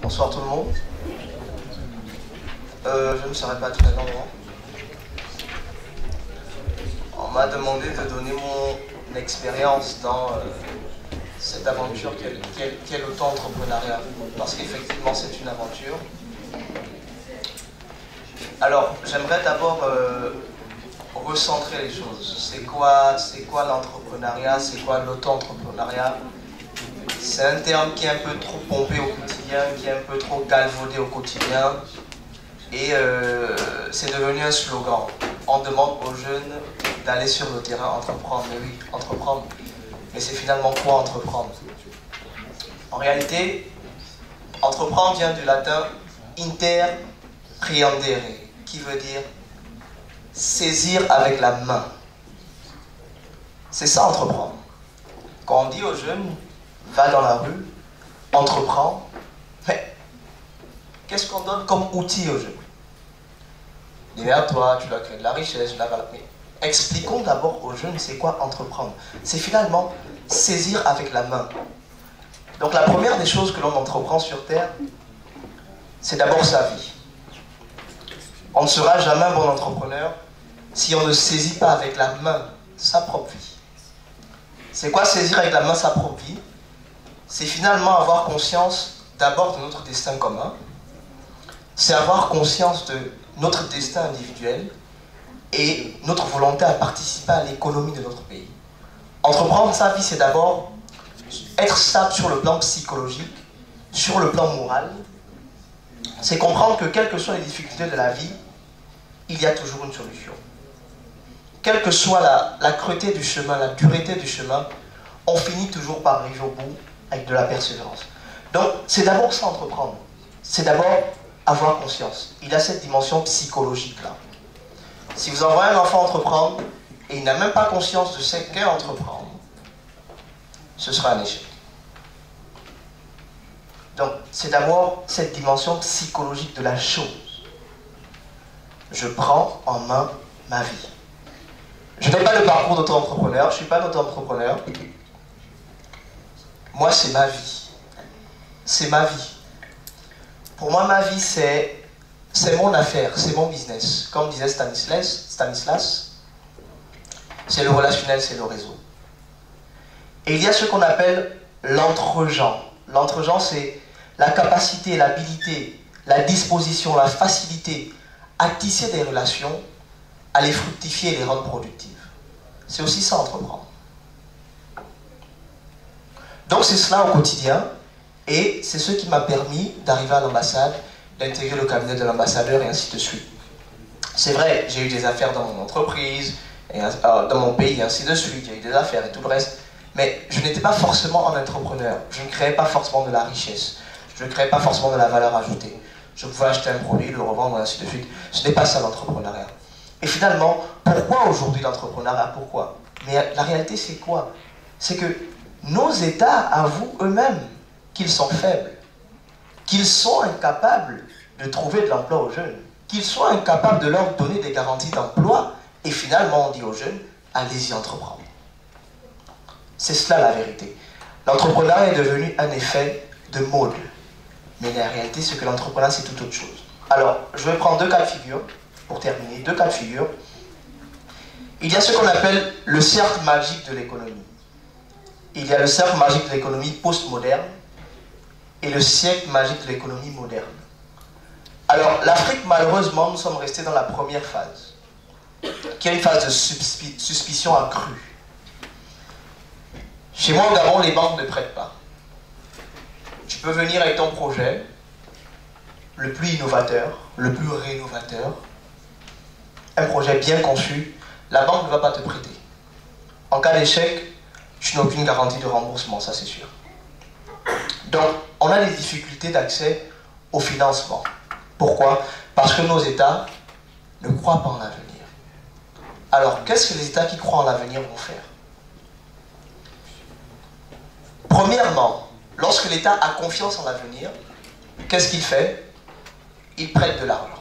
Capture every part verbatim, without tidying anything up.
Bonsoir tout le monde. Euh, je ne serai pas très long. On m'a demandé de donner mon expérience dans euh, cette aventure qu'est l'auto-entrepreneuriat, parce qu'effectivement c'est une aventure. Alors, j'aimerais d'abord euh, recentrer les choses. C'est quoi, c'est quoi l'entrepreneuriat? C'est quoi l'auto-entrepreneuriat? C'est un terme qui est un peu trop pompé au quotidien, qui est un peu trop galvaudé au quotidien. Et euh, c'est devenu un slogan. On demande aux jeunes d'aller sur le terrain entreprendre. Mais oui, entreprendre. Mais c'est finalement quoi entreprendre? En réalité, entreprendre vient du latin interprendere, qui veut dire saisir avec la main. C'est ça entreprendre. Quand on dit aux jeunes, va dans la rue, entreprends, mais qu'est-ce qu'on donne comme outil aux jeunes? Démerde-toi, tu dois créer de la richesse, de la valeur. Mais expliquons d'abord aux jeunes c'est quoi entreprendre. C'est finalement saisir avec la main. Donc la première des choses que l'on entreprend sur Terre, c'est d'abord sa vie. On ne sera jamais un bon entrepreneur si on ne saisit pas avec la main sa propre vie. C'est quoi saisir avec la main sa propre vie? C'est finalement avoir conscience d'abord de notre destin commun. C'est avoir conscience de notre destin individuel et notre volonté à participer à l'économie de notre pays. Entreprendre sa vie, c'est d'abord être stable sur le plan psychologique, sur le plan moral. C'est comprendre que quelles que soient les difficultés de la vie, il y a toujours une solution. Quelle que soit la, la creuté du chemin, la dureté du chemin, on finit toujours par arriver au bout avec de la persévérance. Donc, c'est d'abord ça entreprendre. C'est d'abord avoir conscience. Il a cette dimension psychologique-là. Si vous envoyez un enfant entreprendre et il n'a même pas conscience de ce qu'est entreprendre, ce sera un échec. Donc, c'est d'abord cette dimension psychologique de la chose. Je prends en main ma vie. Je n'ai pas le parcours d'auto-entrepreneur, je ne suis pas un auto-entrepreneur. Moi, c'est ma vie. C'est ma vie. Pour moi, ma vie, c'est c'est mon affaire, c'est mon business. Comme disait Stanislas, Stanislas, c'est le relationnel, c'est le réseau. Et il y a ce qu'on appelle l'entre-gens. L'entre-gens, c'est la capacité, l'habilité, la disposition, la facilité à tisser des relations, à les fructifier et les rendre productives. C'est aussi ça, entreprendre. Donc c'est cela au quotidien, et c'est ce qui m'a permis d'arriver à l'ambassade, d'intégrer le cabinet de l'ambassadeur et ainsi de suite. C'est vrai, j'ai eu des affaires dans mon entreprise, et, euh, dans mon pays et ainsi de suite, j'ai eu des affaires et tout le reste, mais je n'étais pas forcément un entrepreneur, je ne créais pas forcément de la richesse, je ne créais pas forcément de la valeur ajoutée. Je pouvais acheter un produit, le revendre et ainsi de suite. Ce n'est pas ça l'entrepreneuriat. Et finalement, pourquoi aujourd'hui l'entrepreneuriat? Pourquoi? Mais la réalité c'est quoi? C'est que nos États avouent eux-mêmes qu'ils sont faibles, qu'ils sont incapables de trouver de l'emploi aux jeunes, qu'ils sont incapables de leur donner des garanties d'emploi, et finalement on dit aux jeunes, allez-y entreprendre. C'est cela la vérité. L'entrepreneuriat est devenu un effet de mode, mais la réalité c'est que l'entrepreneuriat c'est tout autre chose. Alors, je vais prendre deux cas de figure, pour terminer, deux cas de figure. Il y a ce qu'on appelle le cercle magique de l'économie. Il y a le cercle magique de l'économie postmoderne et le cercle magique de l'économie moderne. Alors, l'Afrique, malheureusement, nous sommes restés dans la première phase, qui est une phase de suspi suspicion accrue. Chez moi, au Gabon, les banques ne prêtent pas. Tu peux venir avec ton projet, le plus innovateur, le plus rénovateur, un projet bien conçu, la banque ne va pas te prêter. En cas d'échec, tu n'as aucune garantie de remboursement, ça c'est sûr. Donc, on a des difficultés d'accès au financement. Pourquoi? Parce que nos États ne croient pas en l'avenir. Alors, qu'est-ce que les États qui croient en l'avenir vont faire? Premièrement, lorsque l'État a confiance en l'avenir, qu'est-ce qu'il fait? Il prête de l'argent.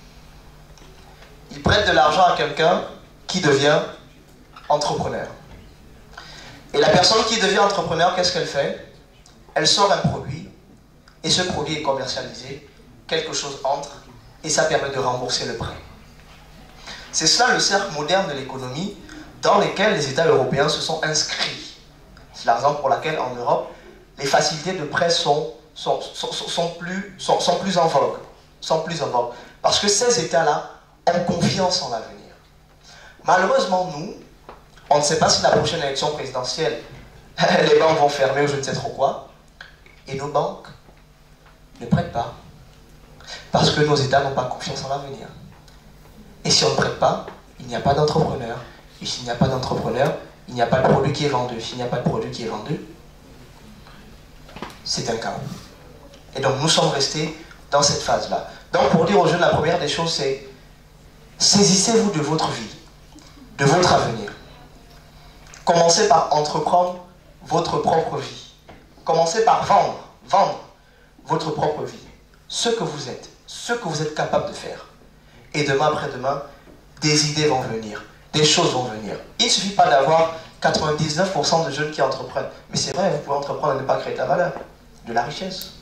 Il prête de l'argent à quelqu'un qui devient entrepreneur. Et la personne qui devient entrepreneur, qu'est-ce qu'elle fait? Elle sort un produit, et ce produit est commercialisé, quelque chose entre et ça permet de rembourser le prêt. C'est cela le cercle moderne de l'économie dans lequel les États européens se sont inscrits. C'est la raison pour laquelle en Europe, les facilités de prêt sont, sont, sont, sont, plus, sont, sont plus en vogue. Sont plus en vogue. Parce que ces États-là ont confiance en l'avenir. Malheureusement, nous, on ne sait pas si la prochaine élection présidentielle, les banques vont fermer ou je ne sais trop quoi, et nos banques ne prêtent pas. Parce que nos États n'ont pas confiance en l'avenir. Et si on ne prête pas, il n'y a pas d'entrepreneur. Et s'il n'y a pas d'entrepreneur, il n'y a pas de produit qui est vendu. S'il n'y a pas de produit qui est vendu, c'est un chaos. Et donc nous sommes restés dans cette phase-là. Donc pour dire aux jeunes, la première des choses, c'est saisissez-vous de votre vie, de votre avenir. Commencez par entreprendre votre propre vie. Commencez par vendre, vendre votre propre vie. Ce que vous êtes, ce que vous êtes capable de faire. Et demain après-demain, des idées vont venir, des choses vont venir. Il ne suffit pas d'avoir quatre-vingt-dix-neuf pour cent de jeunes qui entreprennent. Mais c'est vrai, vous pouvez entreprendre et ne pas créer de la valeur, de la richesse.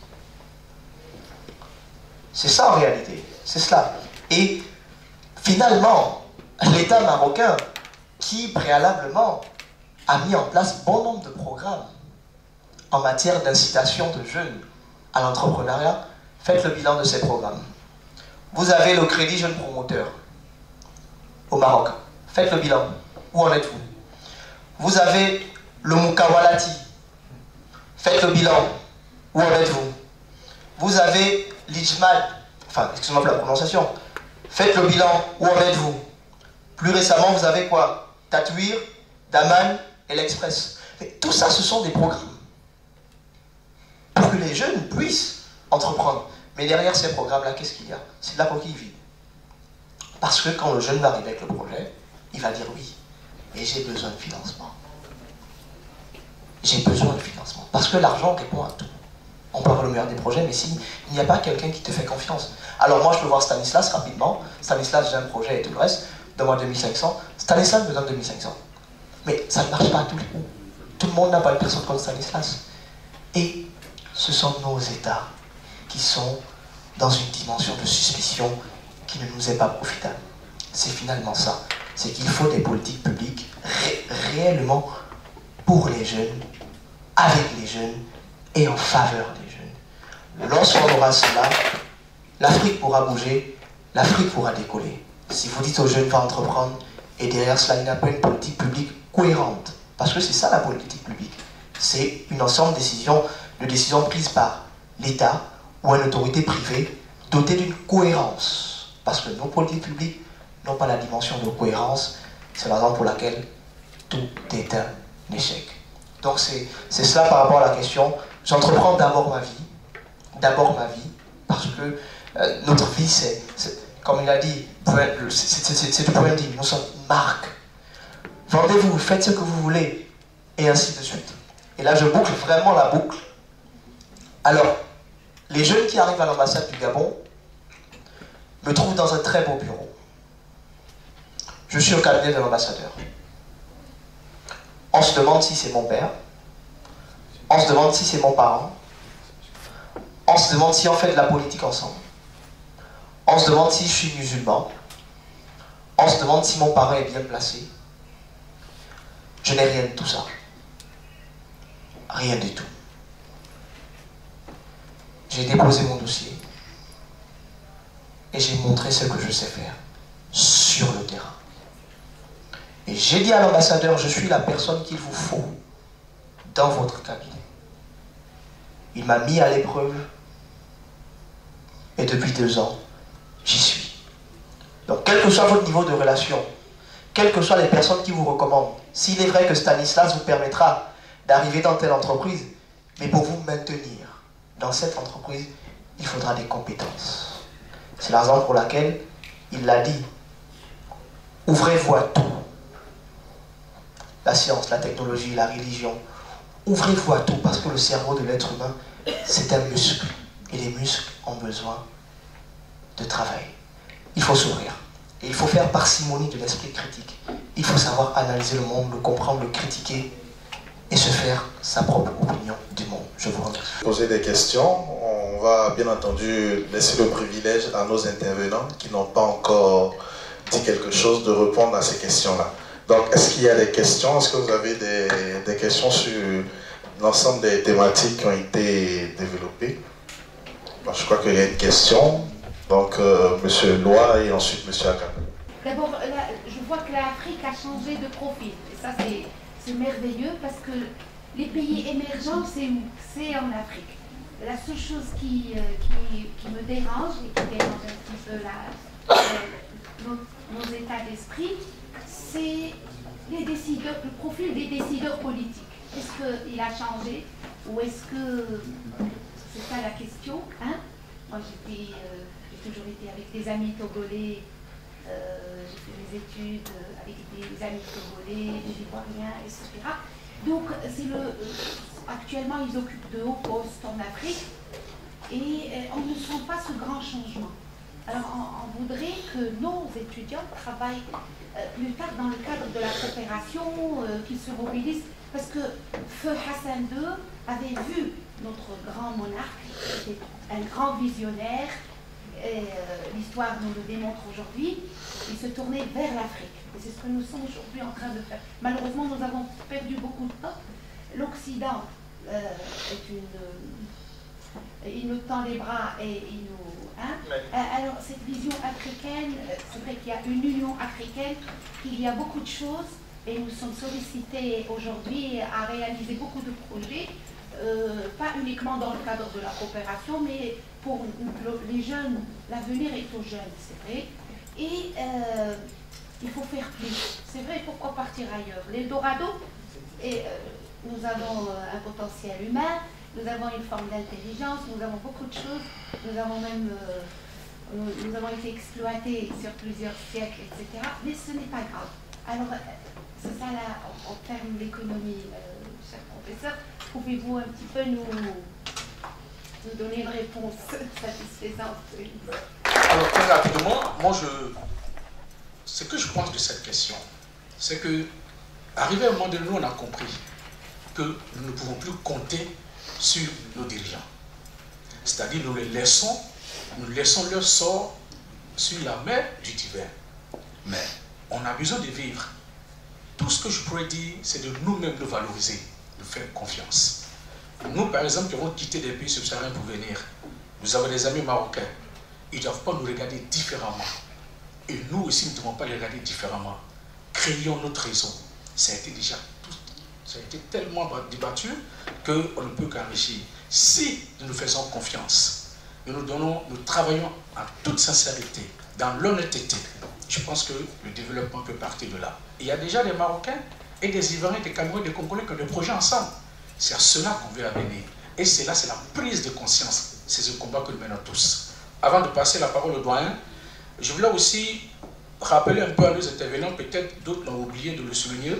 C'est ça en réalité, c'est cela. Et finalement, l'État marocain, qui préalablement a mis en place bon nombre de programmes en matière d'incitation de jeunes à l'entrepreneuriat, faites le bilan de ces programmes. Vous avez le crédit jeune promoteur au Maroc. Faites le bilan. Où en êtes-vous? Vous avez le Mukawalati. Faites le bilan. Où en êtes-vous? Vous avez l'Ijmal. Enfin, excusez-moi pour la prononciation. Faites le bilan. Où en êtes-vous? Plus récemment, vous avez quoi? Tatouir, Daman et l'Express. Tout ça, ce sont des programmes pour que les jeunes puissent entreprendre. Mais derrière ces programmes-là, qu'est-ce qu'il y a? C'est de la coquille vide. Parce que quand le jeune va arriver avec le projet, il va dire oui, mais j'ai besoin de financement. J'ai besoin de financement. Parce que l'argent répond à tout. On peut avoir le meilleur des projets, mais s'il n'y a pas quelqu'un qui te fait confiance. Alors moi, je peux voir Stanislas rapidement. Stanislas, j'ai un projet et tout le reste. Donne-moi deux mille cinq cents. Stanislas me donne deux mille cinq cents. Mais ça ne marche pas à tous les coups. Tout le monde n'a pas une personne comme Stanislas. Et ce sont nos États qui sont dans une dimension de suspicion qui ne nous est pas profitable. C'est finalement ça. C'est qu'il faut des politiques publiques ré réellement pour les jeunes, avec les jeunes et en faveur des jeunes. Lorsqu'on aura cela, l'Afrique pourra bouger, l'Afrique pourra décoller. Si vous dites aux jeunes va entreprendre et derrière cela il n'y a pas une politique publique cohérente, parce que c'est ça la politique publique, c'est une ensemble de décisions, de décisions prises par l'État ou une autorité privée dotée d'une cohérence. Parce que nos politiques publiques n'ont pas la dimension de cohérence. C'est la raison pour laquelle tout est un échec. Donc c'est cela par rapport à la question. J'entreprends d'abord ma vie. D'abord ma vie. Parce que euh, notre vie, c'est, comme il a dit, c'est du point de vue. Nous sommes une marque. Vendez-vous, faites ce que vous voulez. Et ainsi de suite. Et là, je boucle vraiment la boucle. Alors, les jeunes qui arrivent à l'ambassade du Gabon me trouvent dans un très beau bureau. Je suis au cabinet de l'ambassadeur. On se demande si c'est mon père. On se demande si c'est mon parent. On se demande si on fait de la politique ensemble. On se demande si je suis musulman. On se demande si mon parent est bien placé. Je n'ai rien de tout ça. Rien du tout. J'ai déposé mon dossier et j'ai montré ce que je sais faire sur le terrain. Et j'ai dit à l'ambassadeur, je suis la personne qu'il vous faut dans votre cabinet. Il m'a mis à l'épreuve et depuis deux ans, j'y suis. Donc quel que soit votre niveau de relation, quelles que soient les personnes qui vous recommandent, s'il est vrai que Stanislas vous permettra d'arriver dans telle entreprise, mais pour vous maintenir dans cette entreprise, il faudra des compétences. C'est la raison pour laquelle il l'a dit. Ouvrez-vous à tout. La science, la technologie, la religion. Ouvrez-vous à tout parce que le cerveau de l'être humain, c'est un muscle. Et les muscles ont besoin de travail. Il faut s'ouvrir. Et il faut faire parcimonie de l'esprit critique. Il faut savoir analyser le monde, le comprendre, le critiquer et se faire sa propre opinion du monde. Je vous remercie. Poser des questions, on va bien entendu laisser le privilège à nos intervenants qui n'ont pas encore dit quelque chose de répondre à ces questions-là. Donc, est-ce qu'il y a des questions? Est-ce que vous avez des, des questions sur l'ensemble des thématiques qui ont été développées? Bon, je crois qu'il y a une question. Donc, euh, M. Loa et ensuite M. Akam. D'abord, je vois que l'Afrique a changé de profil. Et ça, c'est merveilleux parce que les pays émergents, c'est où? C'est en Afrique. La seule chose qui, euh, qui, qui me dérange et qui dérange un petit peu la, euh, nos, nos états d'esprit, c'est les décideurs, le profil des décideurs politiques. Est-ce qu'il a changé ou est-ce que c'est ça la question, hein? Moi, j'étais, euh, j'ai toujours été avec des amis togolais. Euh, j'ai fait mes études avec des amis togolais, des Ivoiriens, et cetera. Donc, c'est le, euh, actuellement, ils occupent de hauts postes en Afrique et euh, on ne sent pas ce grand changement. Alors, on, on voudrait que nos étudiants travaillent euh, plus tard dans le cadre de la coopération, euh, qu'ils se mobilisent, parce que Feu Hassan deux avait vu notre grand monarque, qui était un grand visionnaire. Euh, l'histoire nous le démontre aujourd'hui, il se tournait vers l'Afrique. Et c'est ce que nous sommes aujourd'hui en train de faire. Malheureusement, nous avons perdu beaucoup de temps. L'Occident euh, est une... Euh, il nous tend les bras et il nous... Hein, euh, alors, cette vision africaine, c'est vrai qu'il y a une union africaine, qu'il y a beaucoup de choses, et nous sommes sollicités aujourd'hui à réaliser beaucoup de projets, euh, pas uniquement dans le cadre de la coopération, mais pour les jeunes, l'avenir est aux jeunes, c'est vrai. Et euh, il faut faire plus. C'est vrai, pourquoi partir ailleurs? L'Eldorado, et euh, nous avons un potentiel humain, nous avons une forme d'intelligence, nous avons beaucoup de choses, nous avons même euh, nous, nous avons été exploités sur plusieurs siècles, et cetera. Mais ce n'est pas grave. Alors, c'est ça là, en, en termes d'économie, euh, cher professeur, pouvez-vous un petit peu nous... nous donner une réponse satisfaisante? Alors, très rapidement, moi, je, ce que je pense de cette question, c'est que, arrivé à un moment donné, nous, on a compris que nous ne pouvons plus compter sur nos dirigeants. C'est-à-dire, nous les laissons, nous laissons leur sort sur la mer du divin. Mais on a besoin de vivre. Tout ce que je pourrais dire, c'est de nous-mêmes nous valoriser, de faire confiance. Nous, par exemple, qui avons quitté des pays subsahariens pour venir, nous avons des amis marocains. Ils ne doivent pas nous regarder différemment. Et nous aussi, nous ne devons pas les regarder différemment. Créons notre réseau. Ça a été déjà tout, ça a été tellement débattu qu'on ne peut qu'enrichir. Si nous nous faisons confiance, nous nous donnons, nous travaillons en toute sincérité, dans l'honnêteté, je pense que le développement peut partir de là. Et il y a déjà des Marocains et des Ivoiriens, des Camerounais, des Congolais qui ont des projets ensemble. C'est à cela qu'on veut amener. Et c'est là, c'est la prise de conscience. C'est ce combat que nous menons tous. Avant de passer la parole au doyen, je voulais aussi rappeler un peu à nos intervenants, peut-être d'autres l'ont oublié de le souligner.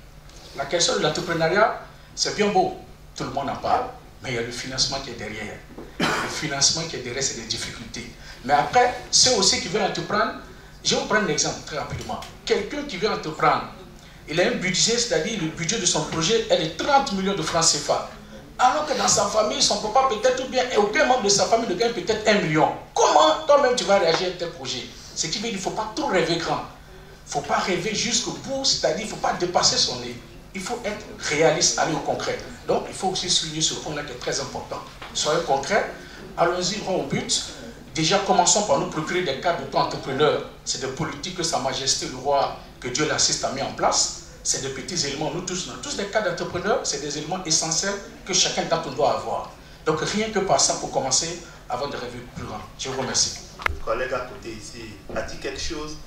La question de l'entrepreneuriat, c'est bien beau, tout le monde en parle, mais il y a le financement qui est derrière. Le financement qui est derrière, c'est des difficultés. Mais après, ceux aussi qui veulent entreprendre, je vais vous prendre un exemple très rapidement. Quelqu'un qui veut entreprendre, il a un budget, c'est-à-dire le budget de son projet est de trente millions de francs C F A. Alors que dans sa famille, son papa peut-être ou bien, et aucun membre de sa famille ne gagne peut-être un million. Comment toi-même tu vas réagir à tel projet? Ce qui veut dire qu'il ne faut pas trop rêver grand. Il ne faut pas rêver jusqu'au bout, c'est-à-dire qu'il ne faut pas dépasser son nez. Il faut être réaliste, aller au concret. Donc il faut aussi souligner ce point-là qui est très important. Soyons concrets, allons-y droit au but. Déjà, commençons par nous procurer des cadres d'auto-entrepreneurs. C'est des politiques que Sa Majesté le Roi, que Dieu l'assiste, a mis en place. C'est des petits éléments. Nous tous, nous avons tous des cadres d'entrepreneurs. C'est des éléments essentiels que chacun d'entre nous doit avoir. Donc rien que par ça pour commencer, avant de rêver plus grand. Je vous remercie. Le collègue à côté ici a dit quelque chose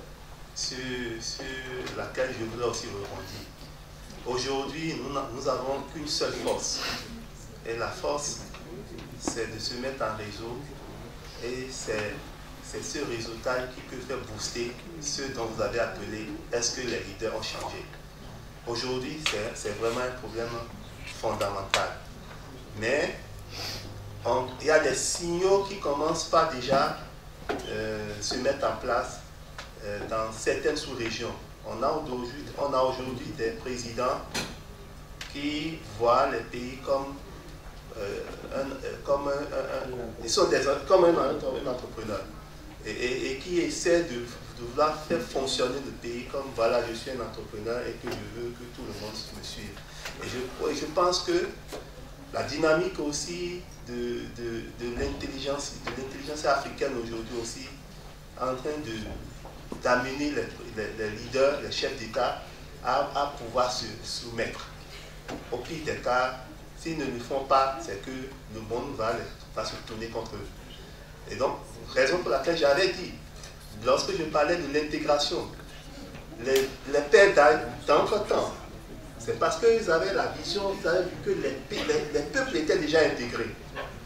sur, sur laquelle je voudrais aussi rebondir. Aujourd'hui, nous n'avons qu'une seule force. Et la force, c'est de se mettre en réseau. Et c'est ce réseautage qui peut faire booster ce dont vous avez appelé est-ce que les leaders ont changé. Aujourd'hui, c'est vraiment un problème fondamental. Mais on, il y a des signaux qui commencent par déjà euh, se mettre en place euh, dans certaines sous-régions. On a aujourd'hui on a aujourd'hui des présidents qui voient les pays comme, euh, un, comme, un, un, un, ils sont des, comme un, un, un entrepreneur et, et, et qui essaient de, de vouloir faire fonctionner le pays comme voilà, je suis un entrepreneur et que je veux que tout le monde me suive. Et je, et je pense que la dynamique aussi de, de, de l'intelligence de l'intelligence africaine aujourd'hui aussi en train de d'amener les, les, les leaders, les chefs d'État à, à pouvoir se soumettre. Au pire des cas, s'ils ne le font pas, c'est que le monde va, va se tourner contre eux. Et donc, raison pour laquelle j'avais dit, lorsque je parlais de l'intégration, les, les pères d'entre-temps, c'est parce qu'ils avaient la vision, ils avaient vu que les, les, les peuples étaient déjà intégrés.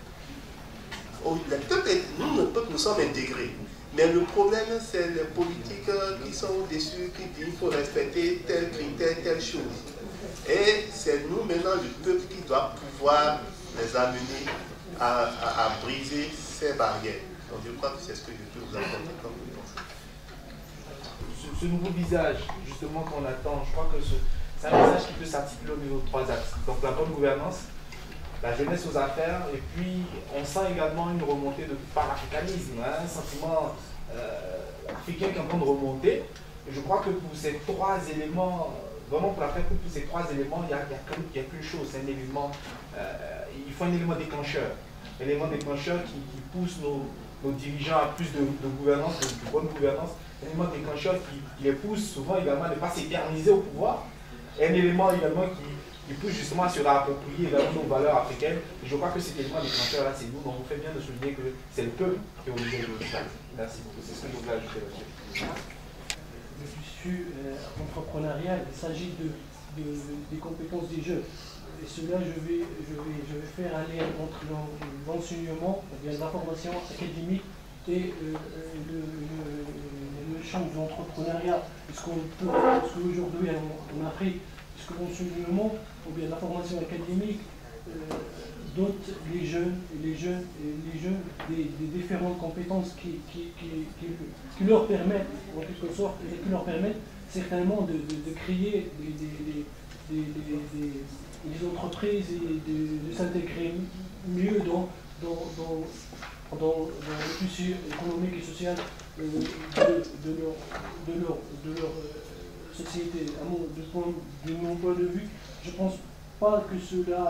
Les peuples, nous, les peuples, nous sommes intégrés. Mais le problème, c'est les politiques qui sont au-dessus, qui disent qu'il faut respecter tel critère, telle chose. Et c'est nous, maintenant, le peuple, qui doit pouvoir les amener à, à, à briser ces barrières. Donc je crois que c'est ce que je peux vous apporter comme réponse. Ce, ce nouveau visage, justement, qu'on attend, je crois que c'est un visage qui peut s'articuler au niveau de trois axes. Donc la bonne gouvernance, la jeunesse aux affaires, et puis on sent également une remontée de panafricanisme, hein, un sentiment euh, africain qui est en train de remonter. Et je crois que pour ces trois éléments, vraiment pour la faire pour ces trois éléments, il n'y a, a qu'une chose, c'est un élément, euh, il faut un élément déclencheur. Un élément déclencheur qui, qui pousse nos, nos dirigeants à plus de, de gouvernance, de, de bonne gouvernance, un élément déclencheur qui, qui les pousse souvent également à ne pas s'éterniser au pouvoir, et un élément également qui il peut justement se réapproprier également nos valeurs africaines. Et je crois que cet élément déclencheur-là, c'est nous. Donc, on fait bien de souligner que c'est le peuple qui est au milieu de ça. Merci beaucoup. C'est ce que je voulais ajouter là-dessus. Le tissu euh, entrepreneurial, il s'agit de, de, de, des compétences des jeunes. Et cela, je vais, je vais, je vais faire un lien entre l'enseignement, la formation académique et euh, le, le, le champ de l'entrepreneuriat. Est-ce qu'on peut, parce qu'aujourd'hui en, en Afrique, est-ce que l'enseignement ou bien la formation académique euh, dote les jeunes, les jeunes, les jeunes des, des différentes compétences qui, qui, qui, qui, qui leur permettent, en quelque sorte, et qui leur permettent certainement de, de, de créer des, des, des, des, des, des entreprises et de, de s'intégrer mieux dans, dans, dans, dans, dans le tissu économique et social euh, de, de leur, de leur, de leur euh, société. De mon point de vue, je ne pense pas que cela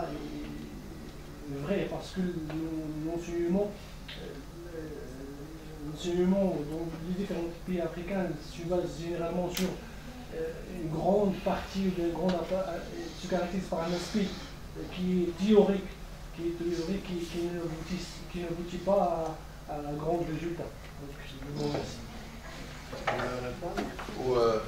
est vrai, parce que l'enseignement l'enseignement dans les différents pays africains se base généralement sur une grande partie, une grande se caractérise par un aspect qui est théorique, qui est théorique, qui, qui n'aboutit qui n'aboutit pas à, à un grand résultat. Donc, je vous remercie. Ou, euh,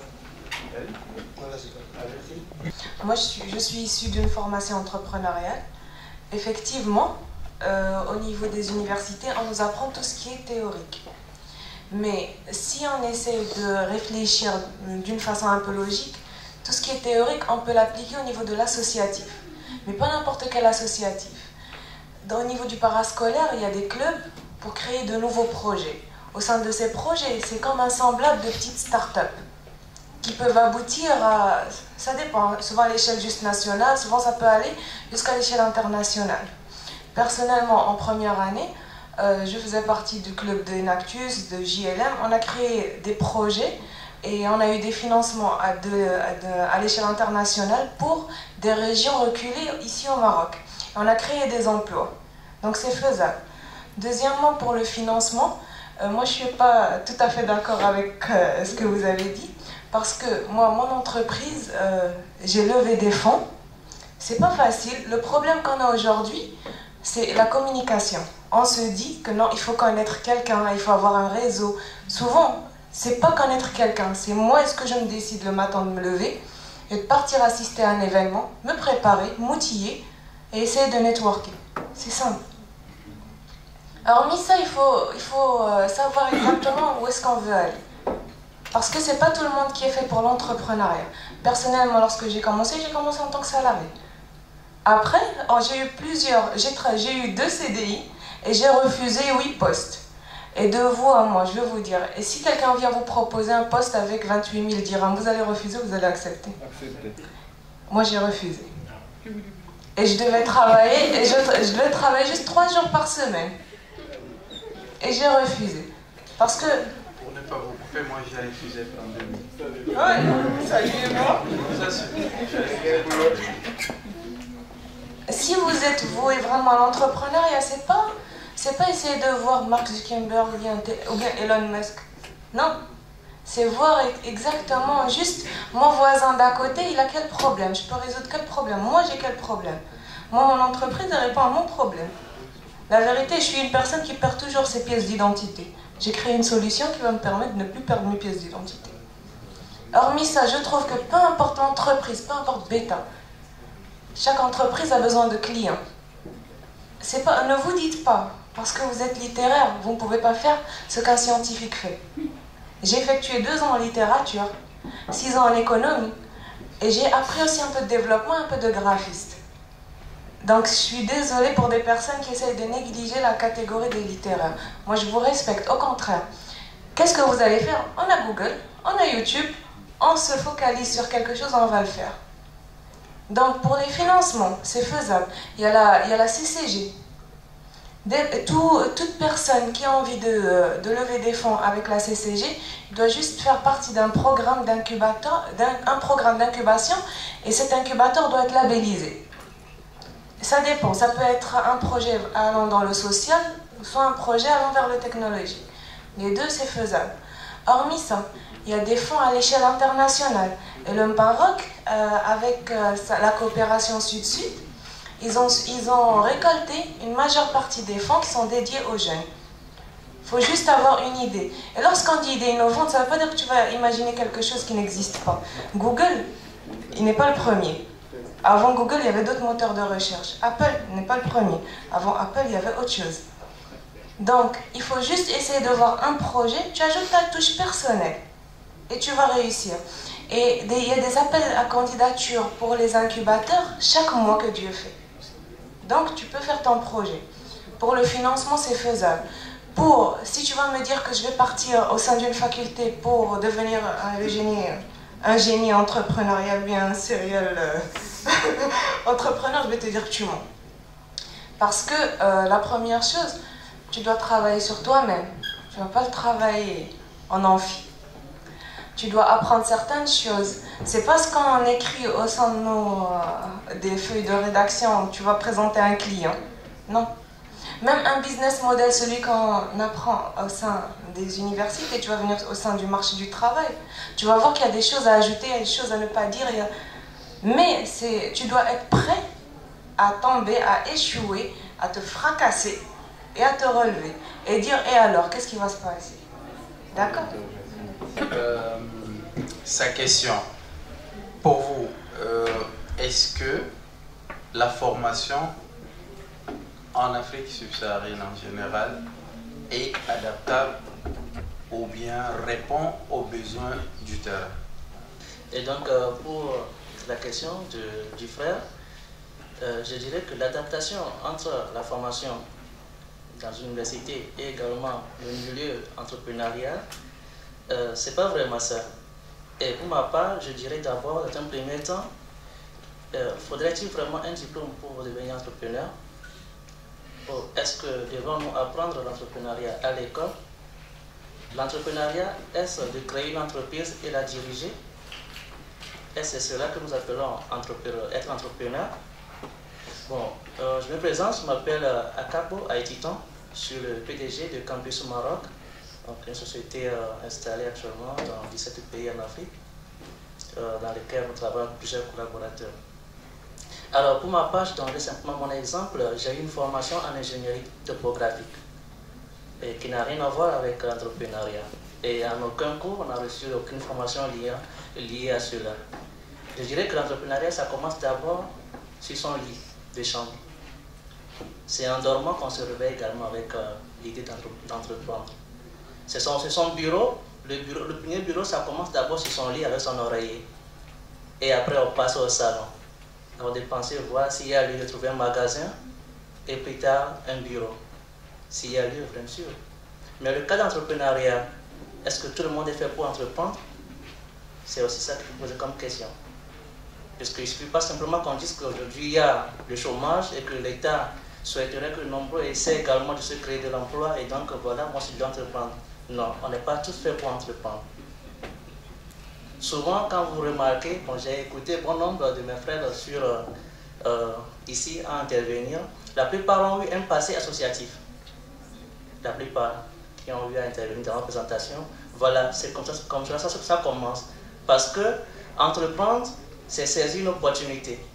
Moi, je suis, je suis issue d'une formation entrepreneuriale. Effectivement, euh, au niveau des universités, on nous apprend tout ce qui est théorique. Mais si on essaie de réfléchir d'une façon un peu logique, tout ce qui est théorique, on peut l'appliquer au niveau de l'associatif. Mais pas n'importe quel associatif. Dans, au niveau du parascolaire, il y a des clubs pour créer de nouveaux projets. Au sein de ces projets, c'est comme un semblable de petites start-up qui peuvent aboutir à... Ça dépend, souvent à l'échelle juste nationale, souvent ça peut aller jusqu'à l'échelle internationale. Personnellement, en première année, euh, je faisais partie du club de Enactus, de J L M. On a créé des projets et on a eu des financements à, de, à, de, à l'échelle internationale pour des régions reculées ici au Maroc. Et on a créé des emplois, donc c'est faisable. Deuxièmement, pour le financement, euh, moi je ne suis pas tout à fait d'accord avec euh, ce que vous avez dit. Parce que moi, mon entreprise, euh, j'ai levé des fonds. C'est pas facile. Le problème qu'on a aujourd'hui, c'est la communication. On se dit que non, il faut connaître quelqu'un, il faut avoir un réseau. Souvent, c'est pas connaître quelqu'un. C'est moi, est-ce que je me décide le matin de me lever et de partir assister à un événement, me préparer, m'outiller et essayer de networker. C'est simple. Alors, mis ça, il faut, il faut euh, savoir exactement où est-ce qu'on veut aller. Parce que c'est pas tout le monde qui est fait pour l'entrepreneuriat. Personnellement, lorsque j'ai commencé, j'ai commencé en tant que salarié. Après, oh, j'ai eu plusieurs, j'ai eu deux C D I et j'ai refusé huit postes. Et de vous à moi, je vais vous dire, et si quelqu'un vient vous proposer un poste avec vingt-huit mille dirhams, vous allez refuser ou vous allez accepter? Accepter. Moi, j'ai refusé. Et je devais travailler, et je, je devais travailler juste trois jours par semaine. Et j'ai refusé. Parce que... Pour ne pas vous couper, moi j'ai refusé en deux mille. Ouais, saluez-moi. Si vous êtes voué vraiment à l'entrepreneuriat, c'est pas, c'est pas essayer de voir Mark Zuckerberg ou bien, ou bien Elon Musk. Non. C'est voir exactement, juste mon voisin d'à côté, il a quel problème, je peux résoudre quel problème, moi j'ai quel problème. Moi, mon entreprise, elle répond à mon problème. La vérité, je suis une personne qui perd toujours ses pièces d'identité. J'ai créé une solution qui va me permettre de ne plus perdre mes pièces d'identité. Hormis ça, je trouve que peu importe l'entreprise, peu importe bêta, chaque entreprise a besoin de clients. C'est pas, ne vous dites pas, parce que vous êtes littéraire, vous ne pouvez pas faire ce qu'un scientifique fait. J'ai effectué deux ans en littérature, six ans en économie, et j'ai appris aussi un peu de développement, un peu de graphiste. Donc je suis désolée pour des personnes qui essayent de négliger la catégorie des littéraires. Moi je vous respecte, au contraire. Qu'est-ce que vous allez faire? On a Google, on a YouTube, on se focalise sur quelque chose, on va le faire. Donc pour les financements, c'est faisable. Il y a la, il y a la C C G. Des, tout, toute personne qui a envie de, de lever des fonds avec la C C G doit juste faire partie d'un programme d'incubateur, d'un programme d'incubation, et cet incubateur doit être labellisé. Ça dépend, ça peut être un projet allant dans le social, soit un projet allant vers le technologique. Les deux, c'est faisable. Hormis ça, il y a des fonds à l'échelle internationale. Et le Maroc, euh, avec euh, la coopération Sud-Sud, Ils ont, ils ont récolté une majeure partie des fonds qui sont dédiés aux jeunes. Il faut juste avoir une idée. Et lorsqu'on dit idée innovante, ça ne veut pas dire que tu vas imaginer quelque chose qui n'existe pas. Google, il n'est pas le premier. Avant Google, il y avait d'autres moteurs de recherche. Apple n'est pas le premier. Avant Apple, il y avait autre chose. Donc, il faut juste essayer de voir un projet, tu ajoutes ta touche personnelle et tu vas réussir. Et des, il y a des appels à candidature pour les incubateurs chaque mois que Dieu fait. Donc, tu peux faire ton projet. Pour le financement, c'est faisable. Pour, si tu vas me dire que je vais partir au sein d'une faculté pour devenir un génie, un génie entrepreneurial, bien un serial euh, entrepreneur, je vais te dire que tu mens. Parce que euh, la première chose, tu dois travailler sur toi-même. Tu ne vas pas le travailler en amphi. Tu dois apprendre certaines choses. C'est pas ce qu'on écrit au sein de nos, euh, des feuilles de rédaction où tu vas présenter à un client. Non. Même un business model, celui qu'on apprend au sein des universités, tu vas venir au sein du marché du travail. Tu vas voir qu'il y a des choses à ajouter, il y a des choses à ne pas dire. Il y a... Mais tu dois être prêt à tomber, à échouer, à te fracasser et à te relever. Et dire, et alors, qu'est-ce qui va se passer? D'accord? Euh, sa question, pour vous, euh, est-ce que la formation en Afrique subsaharienne en général est adaptable ou bien répond aux besoins du terrain? Et donc, euh, pour la question de, du frère, euh, je dirais que l'adaptation entre la formation dans une université et également le milieu entrepreneurial, Euh, c'est pas vraiment ça. Et pour ma part, je dirais d'abord, dans un premier temps, euh, faudrait-il vraiment un diplôme pour devenir entrepreneur? Est-ce que devons-nous apprendre l'entrepreneuriat à l'école? L'entrepreneuriat, est-ce de créer une entreprise et la diriger? Est-ce que c'est cela que nous appelons entrepreneur, être entrepreneur? Bon, euh, je me présente, je m'appelle Akabo Aïtiton, je suis le P D G de Campus Maroc. Donc, une société euh, installée actuellement dans dix-sept pays en Afrique, euh, dans lesquels nous travaillons avec plusieurs collaborateurs. Alors, pour ma part, je donnerai simplement mon exemple. J'ai eu une formation en ingénierie topographique, et qui n'a rien à voir avec l'entrepreneuriat. Et en aucun cours, on n'a reçu aucune formation liée, liée à cela. Je dirais que l'entrepreneuriat, ça commence d'abord sur son lit de chambre. C'est en dormant qu'on se réveille également avec euh, l'idée d'entreprendre. C'est son, son bureau, le bureau, le premier bureau, ça commence d'abord sur son lit avec son oreiller. Et après, on passe au salon. On va dépenser, voir s'il y a lieu de trouver un magasin, et plus tard, un bureau. S'il y a lieu, bien sûr. Mais le cas d'entrepreneuriat, est-ce que tout le monde est fait pour entreprendre? C'est aussi ça que je pose comme question. Parce qu'il ne suffit pas simplement qu'on dise qu'aujourd'hui il y a le chômage et que l'État souhaiterait que nombreux essaient également de se créer de l'emploi et donc voilà, moi je dois entreprendre. Non, on n'est pas tous faits pour entreprendre. Souvent, quand vous remarquez, bon, j'ai écouté bon nombre de mes frères sur, euh, ici à intervenir, la plupart ont eu un passé associatif. La plupart qui ont eu à intervenir dans la présentation, voilà, c'est comme ça, comme ça, ça, ça commence. Parce que entreprendre, c'est saisir une opportunité.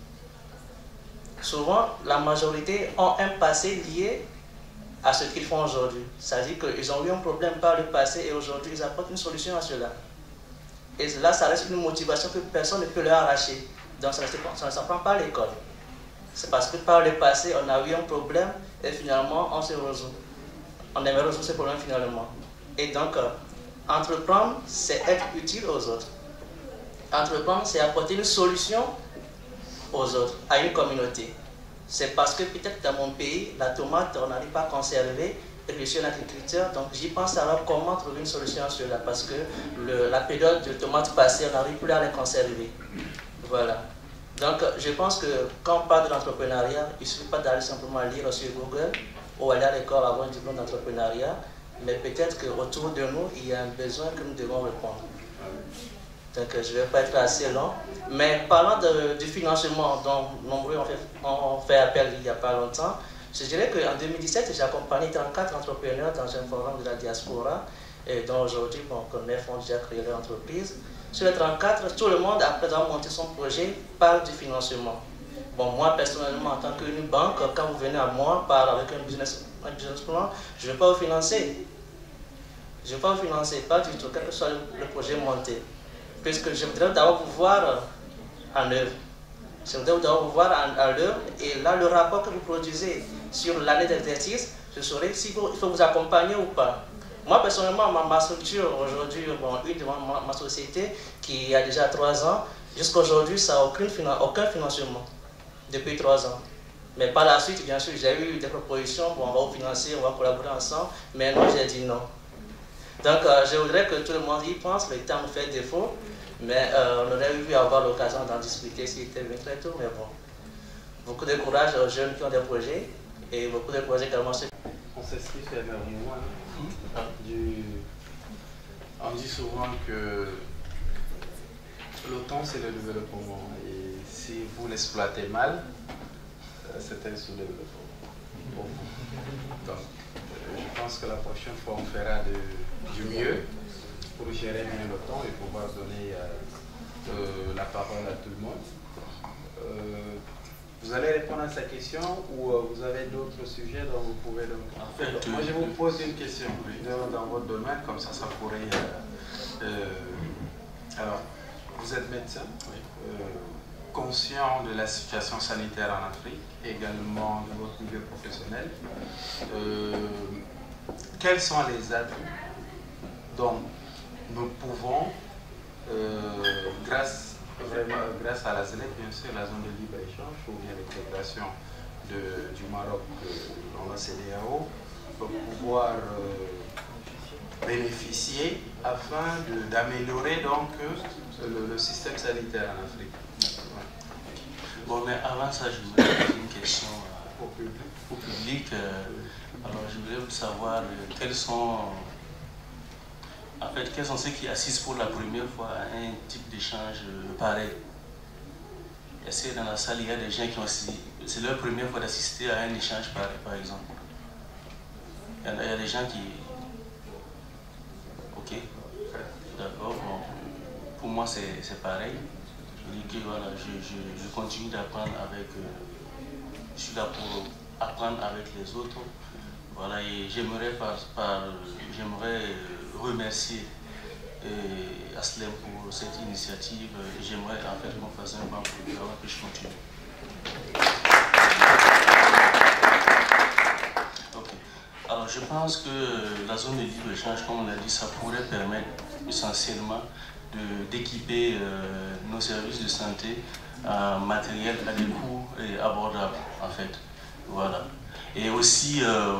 Souvent, la majorité ont un passé lié à ce qu'ils font aujourd'hui. C'est-à-dire qu'ils ont eu un problème par le passé et aujourd'hui, ils apportent une solution à cela. Et là, ça reste une motivation que personne ne peut leur arracher. Donc, ça ne s'apprend pas à l'école. C'est parce que par le passé, on a eu un problème et finalement, on se résout. On aimerait résoudre ce problème finalement. Et donc, euh, entreprendre, c'est être utile aux autres. Entreprendre, c'est apporter une solution aux autres, à une communauté. C'est parce que peut-être dans mon pays, la tomate, on n'arrive pas à conserver, et je suis un agriculteur, donc j'y pense alors comment trouver une solution à cela, parce que le, la période de tomates passée, on n'arrive plus à les conserver. Voilà. Donc je pense que quand on parle de l'entrepreneuriat, il ne suffit pas d'aller simplement lire sur Google ou aller à l'école avoir un diplôme d'entrepreneuriat, mais peut-être qu'autour de nous, il y a un besoin que nous devons répondre. Donc je ne vais pas être assez long. Mais parlant de, du financement dont nombreux ont fait, ont fait appel il n'y a pas longtemps, je dirais qu'en deux mille dix-sept, j'ai accompagné trente-quatre entrepreneurs dans un forum de la diaspora, et dont aujourd'hui, bon, neuf ont déjà créé leur entreprise. Sur les trente-quatre, tout le monde, après avoir monté son projet, parle du financement. Bon, moi, personnellement, en tant qu'une banque, quand vous venez à moi, parle avec un business, un business plan, je ne vais pas vous financer. Je ne vais pas vous financer, pas du tout, quel que soit le, le projet monté. Puisque je voudrais d'abord vous voir en œuvre. Je voudrais d'abord vous voir en, en œuvre, et là, le rapport que vous produisez sur l'année d'exercice, je saurai s'il faut, il faut vous accompagner ou pas. Moi, personnellement, ma, ma structure, aujourd'hui, bon, une de ma, ma société, qui a déjà trois ans, jusqu'à aujourd'hui, ça n'a aucun, aucun financement, depuis trois ans. Mais par la suite, bien sûr, j'ai eu des propositions, bon, on va vous financer, on va collaborer ensemble, mais non, j'ai dit non. Donc, euh, je voudrais que tout le monde y pense, le temps me fait défaut, mais euh, on aurait eu avoir l'occasion d'en discuter s'il était bien très tôt, mais bon. Beaucoup de courage aux jeunes qui ont des projets, et beaucoup de courage également ceux qui... On s'inscrit sur le mouvement. Du... On dit souvent que le temps c'est le développement, et si vous l'exploitez mal, c'est un sous-développement pour vous. Donc, je pense que la prochaine fois on fera de, du mieux pour gérer mieux le temps et pouvoir donner euh, euh, la parole à tout le monde. Euh, vous allez répondre à sa question ou euh, vous avez d'autres sujets dont vous pouvez... Donc, en fait, donc, moi je vous pose une question dans, dans votre domaine, comme ça ça pourrait... Euh, euh, alors, vous êtes médecin, oui. euh, conscient de la situation sanitaire en Afrique, également de votre milieu professionnel. Euh, quels sont les atouts dont nous pouvons, euh, grâce, vraiment, grâce à la Z L E C, bien sûr, la zone de libre-échange, ou bien l'intégration du Maroc euh, dans la C D A O, pour pouvoir euh, bénéficier afin d'améliorer donc le, le système sanitaire en Afrique. Ouais. Bon, mais avant ça, je voudrais poser une question euh, au public. Au public euh, alors, je voudrais savoir euh, quels sont, en fait, quels sont ceux qui assistent pour la première fois à un type d'échange euh, pareil. Est-ce que dans la salle, il y a des gens qui ont assisté, c'est leur première fois d'assister à un échange pareil, par exemple? Il y, a, il y a des gens qui... Ok, d'accord, bon. Pour moi, c'est pareil. Je dis que voilà, je, je, je continue d'apprendre avec... Euh, je suis là pour apprendre avec les autres. Voilà, et j'aimerais par, par, j'aimerais remercier euh, Aslem pour cette initiative. J'aimerais en fait qu'on fasse un banc pour que je continue. Ok. Alors je pense que la zone de libre-échange, comme on l'a dit, ça pourrait permettre essentiellement d'équiper euh, nos services de santé en matériel à des coûts abordables en fait. Voilà. Et aussi, euh,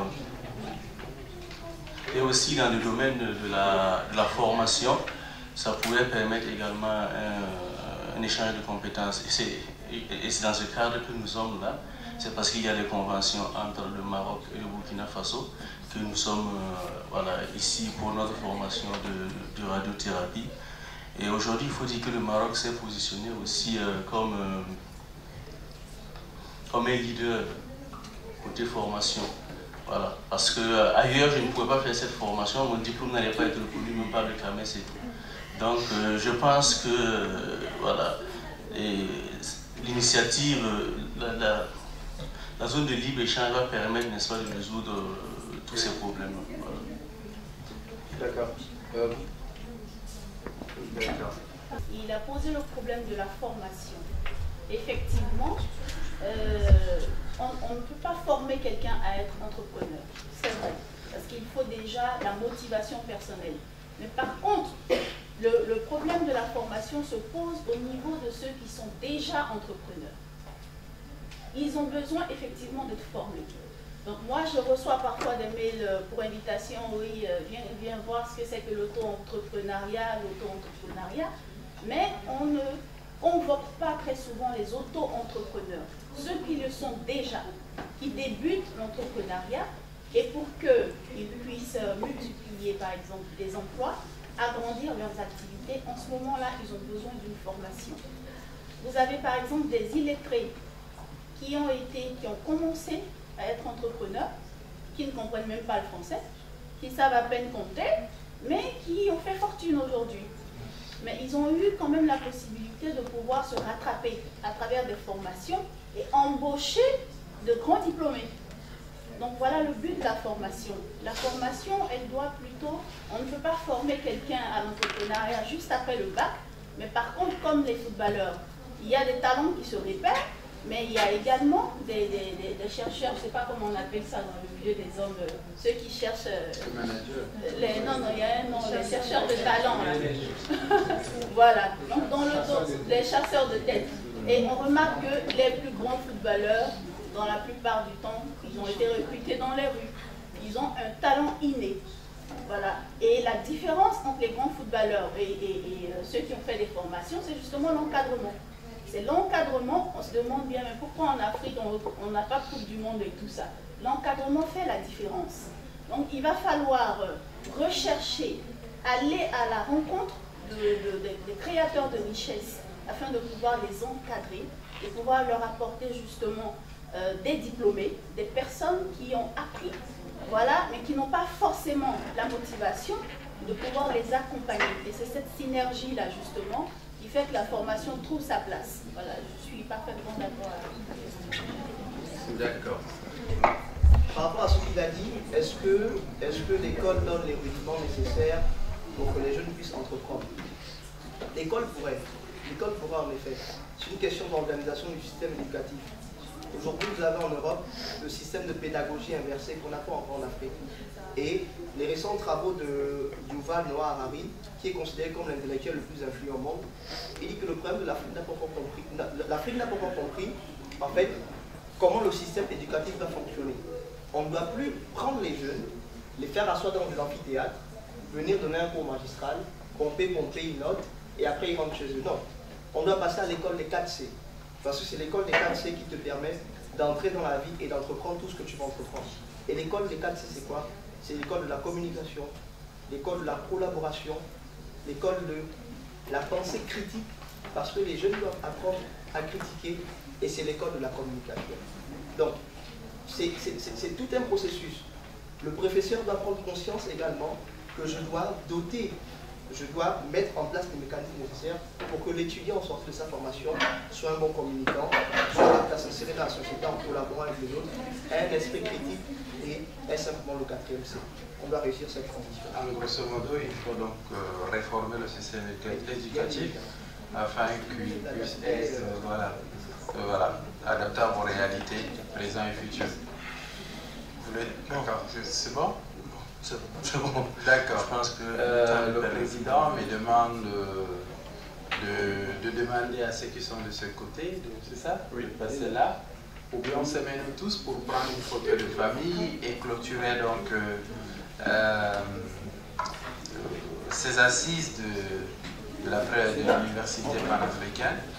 et aussi dans le domaine de la, de la formation, ça pourrait permettre également un, un échange de compétences. Et c'est dans ce cadre que nous sommes là. C'est parce qu'il y a des conventions entre le Maroc et le Burkina Faso que nous sommes euh, voilà, ici pour notre formation de, de radiothérapie. Et aujourd'hui, il faut dire que le Maroc s'est positionné aussi euh, comme, euh, comme un leader côté formation. Voilà. Parce que euh, ailleurs, je ne pouvais pas faire cette formation, mon diplôme n'allait pas être reconnu, même pas le C A M E S et tout. Donc, euh, je pense que euh, voilà, l'initiative, la, la, la zone de libre-échange va permettre, n'est-ce pas, de résoudre euh, tous ces problèmes. Voilà. D'accord. Euh, Il a posé le problème de la formation. Effectivement, euh, on, on ne peut pas former quelqu'un à être entrepreneur. C'est vrai. Parce qu'il faut déjà la motivation personnelle. Mais par contre, le, le problème de la formation se pose au niveau de ceux qui sont déjà entrepreneurs. Ils ont besoin effectivement d'être formés. Donc moi, je reçois parfois des mails pour invitation, oui, viens, viens voir ce que c'est que l'auto-entrepreneuriat, l'auto-entrepreneuriat, mais on ne convoque pas très souvent les auto-entrepreneurs, ceux qui le sont déjà, qui débutent l'entrepreneuriat, et pour qu'ils puissent multiplier par exemple des emplois, agrandir leurs activités, en ce moment-là, ils ont besoin d'une formation. Vous avez par exemple des illettrés qui ont été, qui ont commencé à être entrepreneurs, qui ne comprennent même pas le français, qui savent à peine compter, mais qui ont fait fortune aujourd'hui. Mais ils ont eu quand même la possibilité de pouvoir se rattraper à travers des formations et embaucher de grands diplômés. Donc voilà le but de la formation. La formation, elle doit plutôt, on ne peut pas former quelqu'un à l'entrepreneuriat juste après le bac, mais par contre, comme les footballeurs, il y a des talents qui se répèrent, mais il y a également des, des, des, des chercheurs, je ne sais pas comment on appelle ça dans le milieu des hommes, euh, ceux qui cherchent... Euh, les, non, non, il y a un nom, les chercheurs de talent. Voilà, donc dans le dans, les chasseurs de tête. Et on remarque que les plus grands footballeurs, dans la plupart du temps, ils ont été recrutés dans les rues. Ils ont un talent inné. Voilà. Et la différence entre les grands footballeurs et, et, et euh, ceux qui ont fait des formations, c'est justement l'encadrement. C'est l'encadrement, on se demande bien, mais pourquoi en Afrique on n'a pas de Coupe du Monde et tout ça? L'encadrement fait la différence. Donc il va falloir rechercher, aller à la rencontre de, de, de, des créateurs de richesse afin de pouvoir les encadrer et pouvoir leur apporter justement euh, des diplômés, des personnes qui ont appris, voilà, mais qui n'ont pas forcément la motivation de pouvoir les accompagner. Et c'est cette synergie-là justement qui fait que la formation trouve sa place. Voilà, je suis parfaitement d'accord avec vous. D'accord. Par rapport à ce qu'il a dit, est-ce que, est-ce que l'école donne les rudiments nécessaires pour que les jeunes puissent entreprendre? L'école pourrait. L'école pourrait en effet. C'est une question d'organisation du système éducatif. Aujourd'hui, vous avez en Europe le système de pédagogie inversée qu'on n'a pas encore en Afrique. Et les récents travaux de Yuval Noah Harari, qui est considéré comme l'intellectuel le plus influent au monde, il dit que le problème de l'Afrique n'a pas encore compris, l'Afrique n'a pas encore compris, en fait, comment le système éducatif va fonctionner. On ne doit plus prendre les jeunes, les faire asseoir dans des amphithéâtres, venir donner un cours magistral, pomper, pomper une note, et après ils rentrent chez eux. Non, on doit passer à l'école des quatre C. Parce que c'est l'école des quatre C qui te permet d'entrer dans la vie et d'entreprendre tout ce que tu vas entreprendre. Et l'école des quatre C, c'est quoi? C'est l'école de la communication, l'école de la collaboration, l'école de la pensée critique, parce que les jeunes doivent apprendre à critiquer, et c'est l'école de la communication. Donc, c'est tout un processus. Le professeur doit prendre conscience également que je dois doter, je dois mettre en place les mécanismes nécessaires pour que l'étudiant, en sortie de sa formation, soit un bon communicant, soit apte à s'insérer dans la société en collaborant avec les autres, ait un esprit critique et ait simplement le quatrième C. On doit réussir cette transition. Alors, grosso modo, il faut donc euh, réformer le système éducatif afin qu'il puisse être euh, voilà, euh, voilà, adaptable aux réalités présentes et futures. D'accord, c'est bon? C'est bon. D'accord. Je pense que euh, le président me demande de, de demander à ceux qui sont de ce côté, c'est ça? Oui. De passer là. Ou bien on se met nous tous pour prendre une photo de famille et clôturer donc euh, euh, ces assises de, de l'université panafricaine.